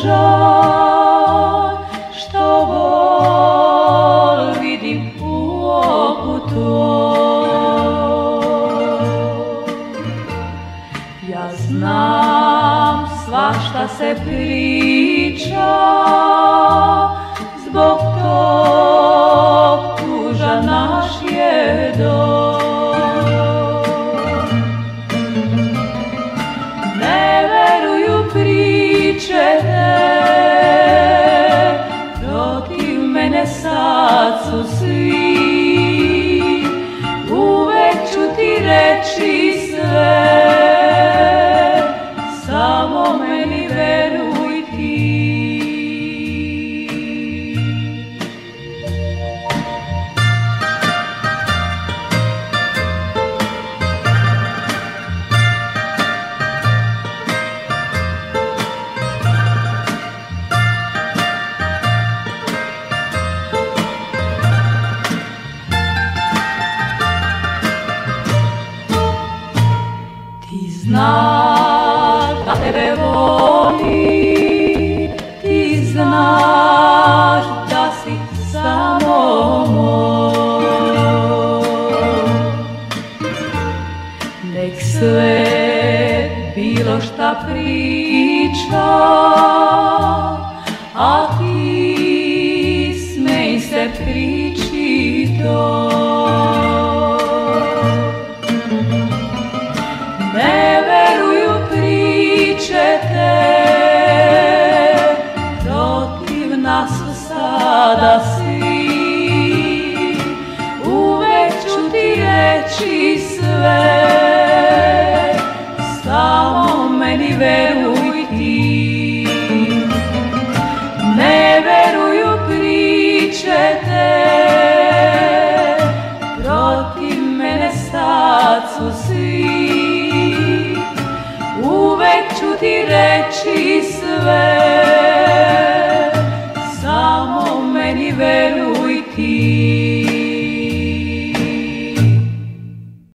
tužan, što bol vidim u oku tvoj. Ja znam svašta se priča, zbog tog tužan naš je dom. Ne veruju priče te, protiv mene sad su svi. Uvek ću ti reći sve, samo meni veruj ti. Ti znaš da tebe volim, ti znaš da si samo moj. Nek sve bilo šta priča, a ti smej se priči to. Ne veruju priče te, protiv nas su sada svi. Uvek ću ti reći sve, samo meni veruj.